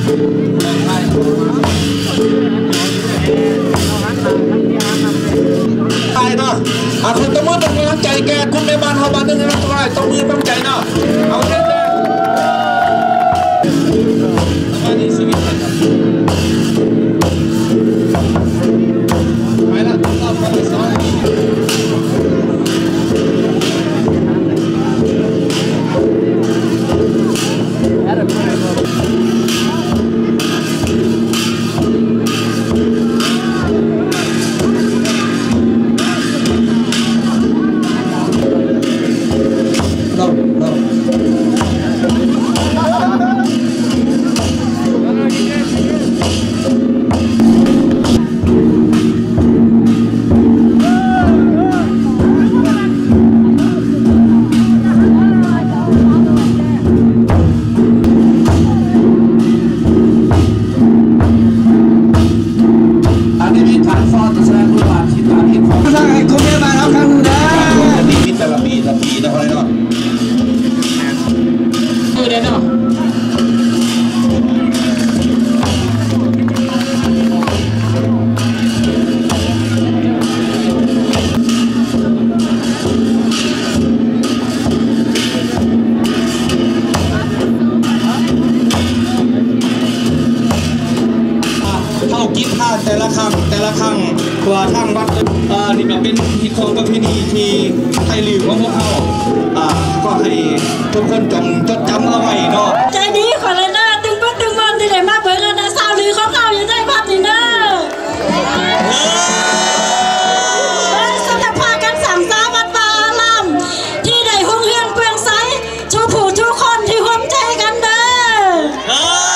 เนาะคุณต้องมือต้องมีน้ำใจแกคุณแม่บ้านเขาบ้านนึงนะต้องมือต้องใจเนาะเอาเด็ดเลยอันนี้ชีวิตไปละต้องไปสอนแต่ละครั้งตัวทั้งวัดนี่ก็เป็นพิธีของประเพณีที่ไทยลือของพวกเขาก็ให้ทุกคนจดจำเอาไว้เนาะใจดีขอเลยนะตึงปั้นตึงมันที่ไหนมาเปิดกันนะสาวลือของเขาอยู่ใจภาพนี่นะสำหรับพากันสั่งสาวัดป่าลำที่ได้ห้องเรื่องเปลืองใสชูผู้ทุกคนที่ห่วมใจกันเด้อ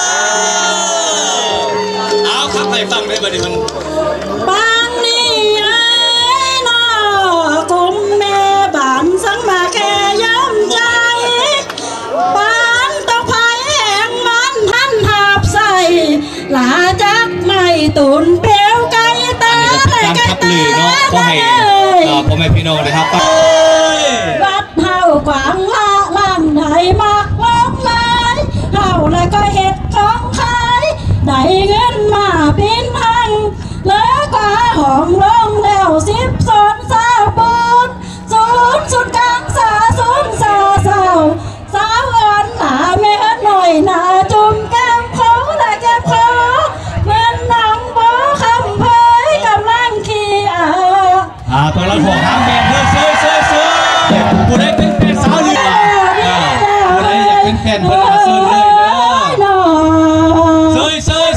เอาครับให้ฟังได้บ่ดิมันบางนี่ไอ้นอกลุ่มแม่บ้านสังมาแค่ย้ำใจบ้านต้องพายแห่งมันท่านหาบใส่หลาจักไม่ตุนเปียวไก่ตาเลยไก่ตาพ่อแม่พี่น้องนะครับวัดเฮากวางละล่างไหนมากล้องเลยเฮาเลยก็เห็ดของขายได้เงินมาปิ้นหังแล้วก็ห้องร้องแล้ว10 สอนสาวปูนสุดกลางสาสาวอ่อนหนาแม่หน่อยหนาจุ่มแก้มเขาและแก้มเขาเงินน้องบ่คำเพยกำลังขี่ตัวละหัวหางแบนเพื่อซื้อผู้ใดเป็นแฟนสาวเหลือผู้ใดอยากเป็นแฟนเพื่อนซื้อเลยเนาะซื้อ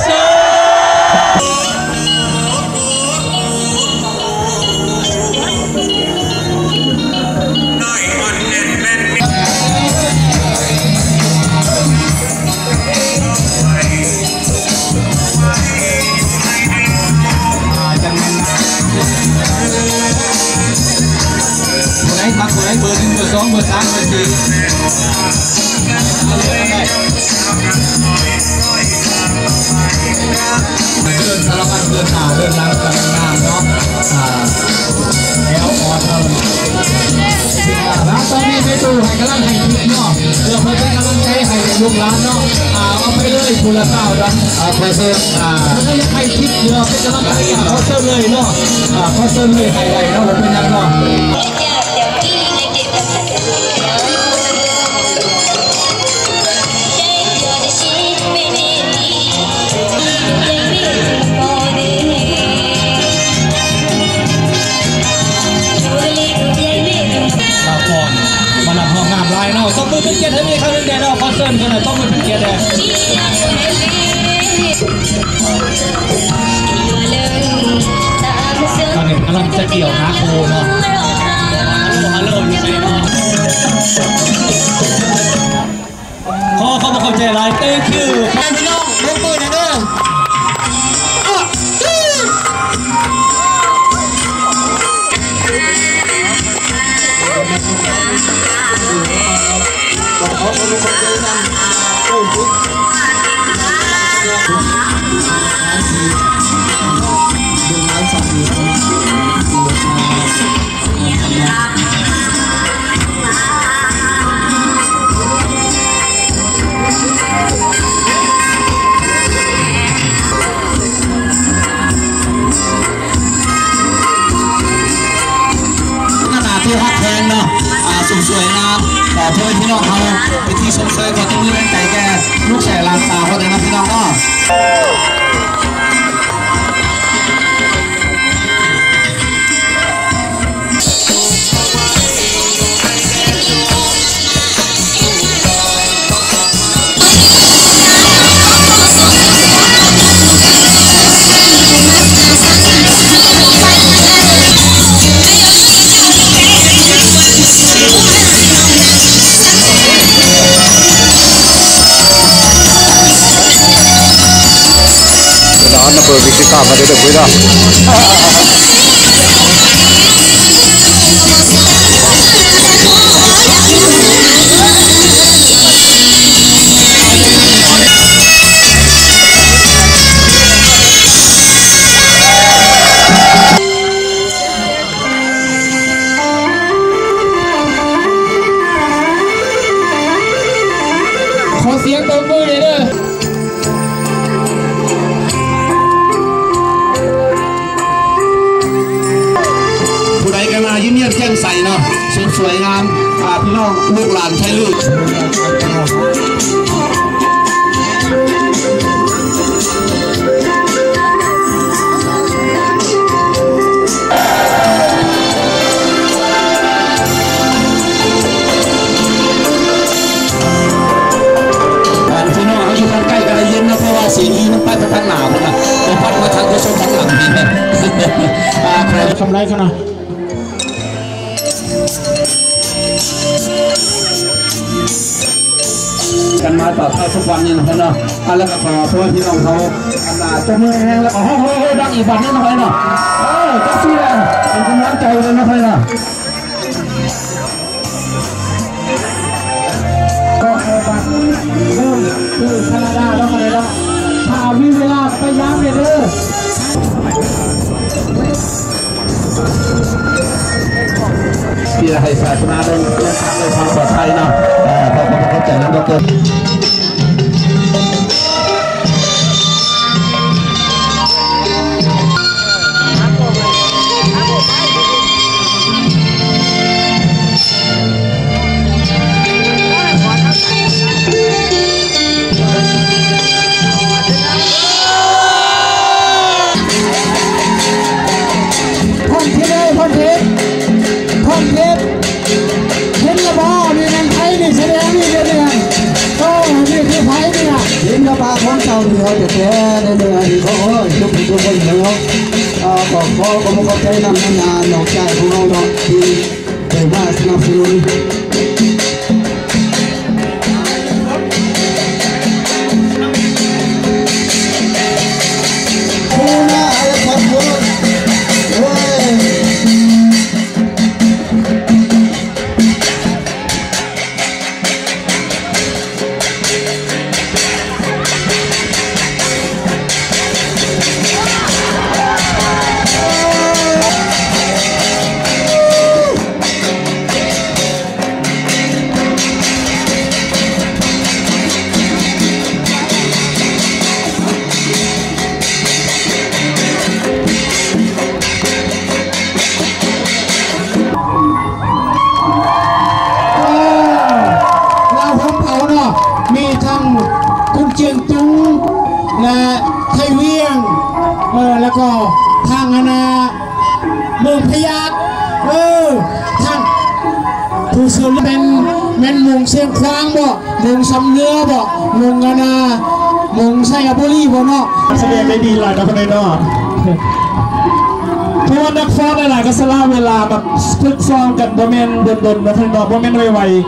ทักคนไหนเบอร์1 เบอร์ 2 เบอร์ 3 เบอร์ 4เดินสารพัดเดินหน้าเดินหลังกันงานเนาะแล้วออดเราตอนนี้ไปดูให้กำลังให้ทุกเนาะเพื่อเป็นกำลังใจให้ลูกหลานเนาะเอาไปเลยคุณละ9 ดันขอเชิญถ้าอยากให้คิดเยอะเป็นกำลังใจขอเชิญเลยเนาะขอเชิญเลยให้ได้เนาะผมเป็นยังเนาะต้องมือเป็นเกียรติให้มีคำนึงเดียวคอนเสิร์ตกันหน่อยต้องมือเป็นเกียรติเลยตอนนี้กำลังจะเกี่ยวนาโคเนาะฮัลโหลอยู่ไหนเนาะขอเข้ามาเข้าใจไลน์ thank you พี่น้องลงมือหน่อยเด้อที่ชมเชยขอตุ้มแรงใจแกลูกแฉลานสาวเขาเลยนะพี่น้องก็เปิดวิกฤตมาได้ด้วยนะขอเสียงตบมือเลยเด้อยิ้มเยี่ยมแจ่มใสเนาะสวยงามพี่น้องลูกหลานใช้ลูกพี่น้องเขาอยู่ทางใกล้กันเย็นนะเพราะว่าสีนี้มันพัดมาทางหนาวนะแต่พัดมาทางผู้ชมทางหลังนี่นะใครทำไรกันนะกันมาต่อเข้าทุกวันนี่นะพี่น้องแล้วก็ขอเพื่อนพี่น้องเขาจมือแห้งแล้วก็โอ้ดังอีกบัตรนี่นะพี่น้องก็เสียเป็นกำลังใจเลยนะพี่น้องก็บัตรเริ่มคือแคนาดาแล้วก็เลยละถ้ามีเวลาไปย้ำเลยเด้อที่ให้ศาสนาได้เรื่องการในความปลอดภัยนะพอเข้าใจแล้วดร.ปลาของเจ้าเหนือจะแก่ในเมืองเขาทุกคนเหนือบอกพ่อก็ไม่เข้าใจนำนานหลอกใจของเราเนาะที่ได้มาสนับสนุนและไทยเวียงแล้วก็ทางนาเมืองพยัคฆ์ทางผู้สื่อเป็นเมืองเชียงควางบ่เมืองสำเนื้อบ่เมืองนาเมืองไซอาบุรีบ่เนาะแสดงได้ดีหลายนะคนเนาะเพราะว่านักฟ้อนหลายก็สละเวลาแบบฝึกซ้อมกันบ่แม่นดนๆนะคนเนาะบ่แม่นไวๆ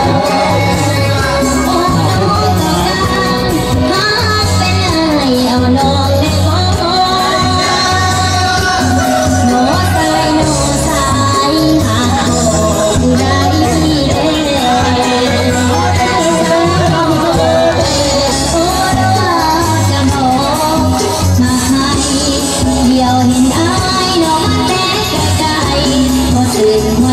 เป็นเอง